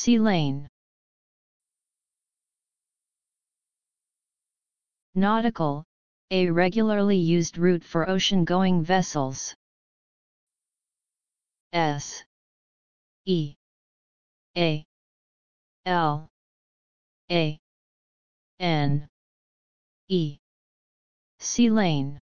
Sea lane. Nautical, a regularly used route for ocean-going vessels. S E A L A N E. Sea lane.